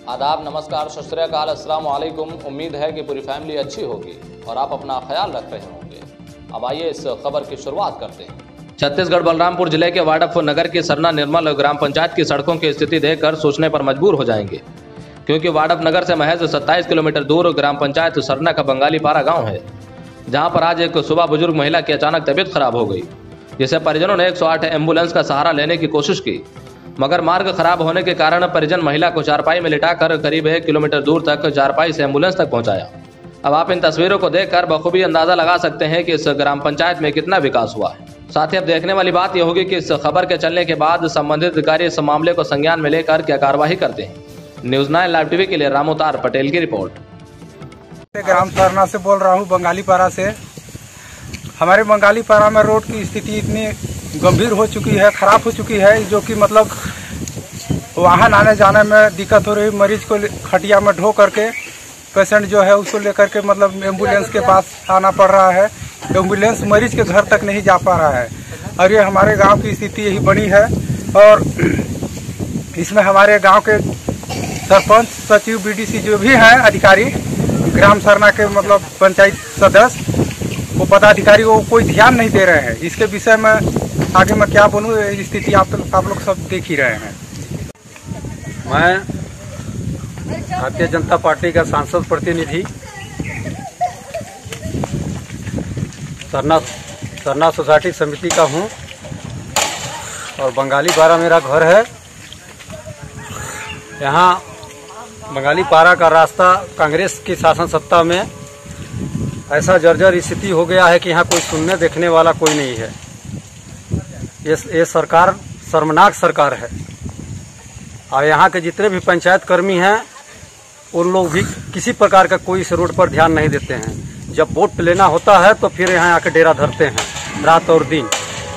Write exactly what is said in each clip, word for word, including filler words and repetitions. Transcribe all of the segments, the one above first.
आदाब, नमस्कार, सत श्री अकाल, अस्सलाम वालेकुम। उम्मीद है कि पूरी फैमिली अच्छी होगी और आप अपना ख्याल रख रहे होंगे। अब आइए इस खबर की शुरुआत करते हैं। छत्तीसगढ़ बलरामपुर जिले के वाडफ नगर की सरना निर्मल ग्राम पंचायत की सड़कों की स्थिति देखकर सोचने पर मजबूर हो जाएंगे, क्योंकि वाडफ नगर से महज सत्ताईस किलोमीटर दूर ग्राम पंचायत सरना का बंगाली पारा गाँव है, जहाँ पर आज एक सुबह बुजुर्ग महिला की अचानक तबीयत खराब हो गई, जिसे परिजनों ने एक सौ आठ एम्बुलेंस का सहारा लेने की कोशिश की, मगर मार्ग खराब होने के कारण परिजन महिला को चारपाई में लिटाकर करीब एक किलोमीटर दूर तक चारपाई से एम्बुलेंस तक पहुंचाया। अब आप इन तस्वीरों को देखकर बखूबी अंदाजा लगा सकते हैं कि इस ग्राम पंचायत में कितना विकास हुआ है। साथ ही अब देखने वाली बात यह होगी कि इस खबर के चलने के बाद संबंधित अधिकारी इस मामले को संज्ञान में लेकर क्या कार्रवाई करते हैं। न्यूज नाइन लाइव टीवी के लिए रामोतार पटेल की रिपोर्ट। ग्राम सरना से बोल रहा हूँ, बंगाली पारा से। हमारे बंगाली पारा में रोड की स्थिति इतनी गंभीर हो चुकी है, खराब हो चुकी है, जो कि मतलब वाहन आने जाने में दिक्कत हो रही। मरीज को खटिया में ढो करके पेशेंट जो है उसको लेकर के मतलब एम्बुलेंस के पास आना पड़ रहा है। एम्बुलेंस मरीज के घर तक नहीं जा पा रहा है और ये हमारे गांव की स्थिति यही बनी है। और इसमें हमारे गांव के सरपंच, सचिव, बीडीसी जो भी हैं अधिकारी, ग्राम सरना के मतलब पंचायत सदस्य, वो पदाधिकारी वो कोई ध्यान नहीं दे रहे हैं। इसके विषय में आगे मैं क्या बोलूँ, स्थिति आप आप लोग सब देख ही रहे हैं। मैं भारतीय जनता पार्टी का सांसद प्रतिनिधि सरना सरना सोसाइटी समिति का हूं और बंगाली पारा मेरा घर है। यहाँ बंगाली पारा का रास्ता कांग्रेस की शासन सत्ता में ऐसा जर्जर स्थिति हो गया है कि यहाँ कोई सुनने देखने वाला कोई नहीं है। ये ये सरकार शर्मनाक सरकार है और यहाँ के जितने भी पंचायत कर्मी हैं उन लोग भी किसी प्रकार का कोई इस रोड पर ध्यान नहीं देते हैं। जब वोट लेना होता है तो फिर यहाँ आके डेरा धरते हैं रात और दिन।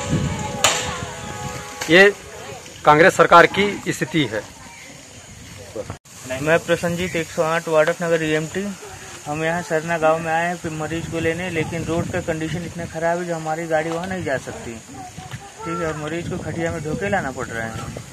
ये कांग्रेस सरकार की स्थिति है। मैं प्रसन्नजीत एक सौ आठ वाडफ नगर ईएमटी। हम यहाँ सरना गांव में आए हैं फिर मरीज को लेने, लेकिन रोड का कंडीशन इतना खराब है जो हमारी गाड़ी वहाँ नहीं जा सकती। ठीक है, और मरीज को खटिया में ढोके लाना पड़ रहा है।